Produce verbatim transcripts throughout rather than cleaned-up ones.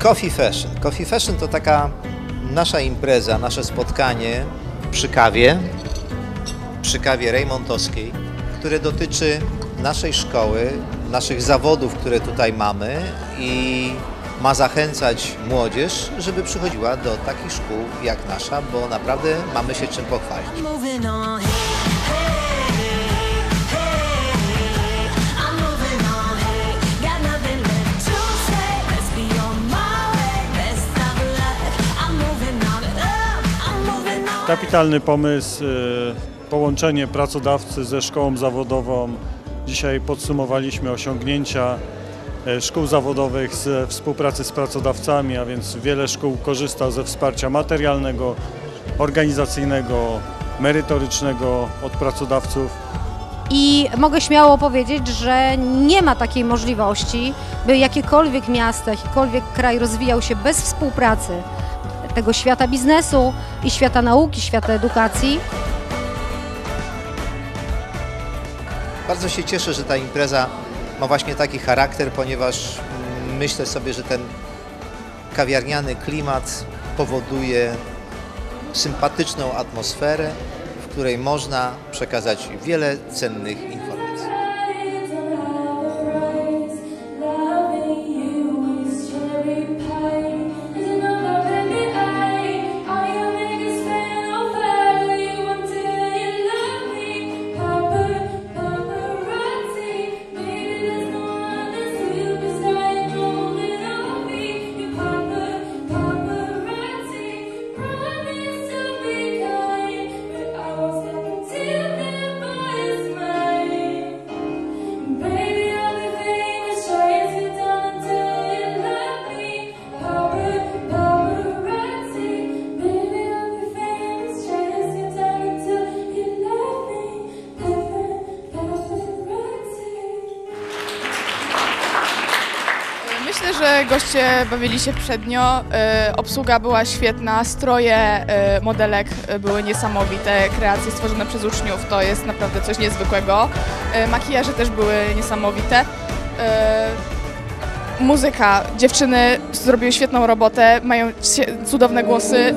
Coffee Fashion. Coffee Fashion to taka nasza impreza, nasze spotkanie przy kawie, przy kawie rejmontowskiej, które dotyczy naszej szkoły, naszych zawodów, które tutaj mamy i ma zachęcać młodzież, żeby przychodziła do takich szkół jak nasza, bo naprawdę mamy się czym pochwalić. Kapitalny pomysł, połączenie pracodawcy ze szkołą zawodową. Dzisiaj podsumowaliśmy osiągnięcia szkół zawodowych ze współpracy z pracodawcami, a więc wiele szkół korzysta ze wsparcia materialnego, organizacyjnego, merytorycznego od pracodawców. I mogę śmiało powiedzieć, że nie ma takiej możliwości, by jakiekolwiek miasto, jakikolwiek kraj rozwijał się bez współpracy tego świata biznesu i świata nauki, świata edukacji. Bardzo się cieszę, że ta impreza ma właśnie taki charakter, ponieważ myślę sobie, że ten kawiarniany klimat powoduje sympatyczną atmosferę, w której można przekazać wiele cennych informacji. Myślę, że goście bawili się przednio, obsługa była świetna, stroje modelek były niesamowite, kreacje stworzone przez uczniów to jest naprawdę coś niezwykłego, makijaże też były niesamowite, muzyka, dziewczyny zrobiły świetną robotę, mają cudowne głosy.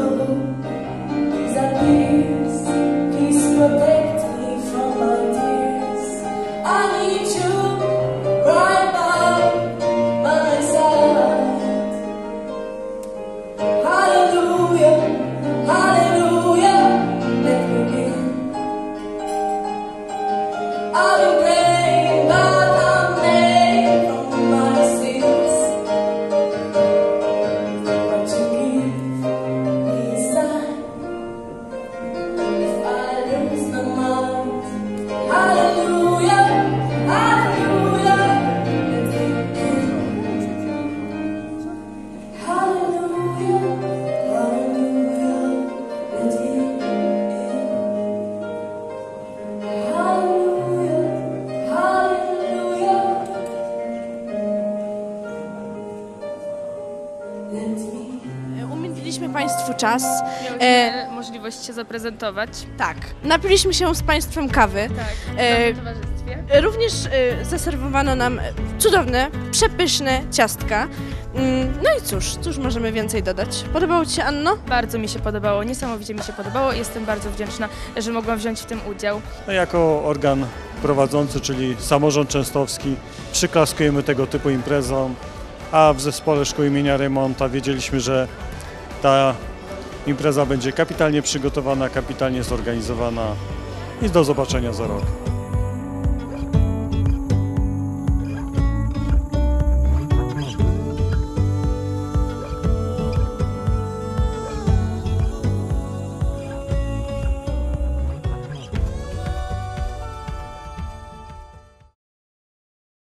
Umieniliśmy Państwu czas. Mieliśmy e, możliwość się zaprezentować. Tak. Napiliśmy się z Państwem kawy. Tak, e, w towarzystwie. Również e, zaserwowano nam cudowne, przepyszne ciastka. No i cóż, cóż możemy więcej dodać? Podobało Ci się, Anno? Bardzo mi się podobało, niesamowicie mi się podobało. Jestem bardzo wdzięczna, że mogłam wziąć w tym udział. No, jako organ prowadzący, czyli samorząd częstochowski, przyklaskujemy tego typu imprezom, a w zespole szkoły imienia Reymonta wiedzieliśmy, że ta impreza będzie kapitalnie przygotowana, kapitalnie zorganizowana i do zobaczenia za rok.